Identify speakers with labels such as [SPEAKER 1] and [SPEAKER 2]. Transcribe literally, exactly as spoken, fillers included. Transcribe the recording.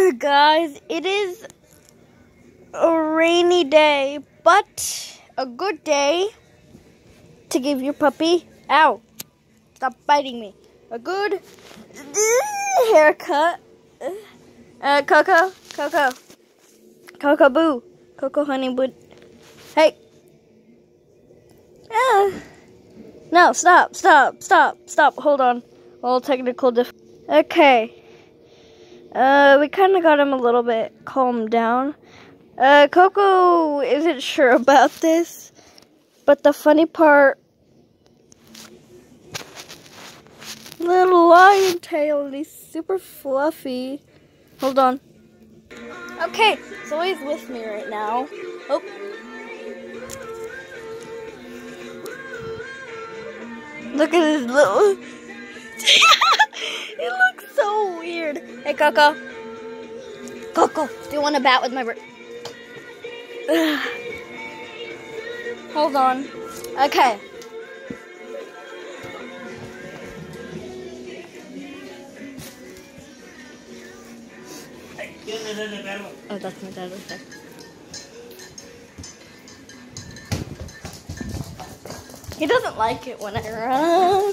[SPEAKER 1] Guys, it is a rainy day, but a good day to give your puppy, ow, stop biting me, a good haircut. Uh, Coco, Coco, Coco Boo, Coco Honey Boo. Hey. Ah. No, stop, stop, stop, stop, hold on. All technical diff. Okay. Uh, we kind of got him a little bit calmed down. Uh, Coco isn't sure about this, but the funny part, little lion tail, and he's super fluffy. Hold on. Okay, so he's with me right now. Oh. Look at his little... It looks so weird. Hey, Coco. Coco, do you want to bat with my... Hold on. Okay. Oh, that's my dad right there. He doesn't like it when I run.